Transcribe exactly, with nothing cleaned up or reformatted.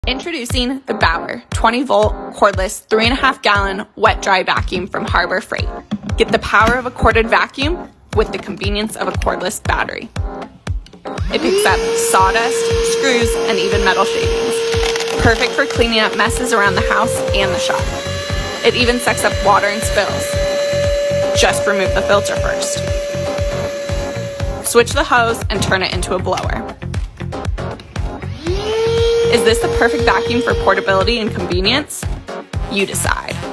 Introducing the Bauer twenty volt cordless three and a half gallon wet dry vacuum from Harbor Freight. Get the power of a corded vacuum with the convenience of a cordless battery. It picks up sawdust, screws, and even metal shavings. Perfect for cleaning up messes around the house and the shop. It even sucks up water and spills. Just remove the filter first. Switch the hose and turn it into a blower. Is this the perfect vacuum for portability and convenience? You decide.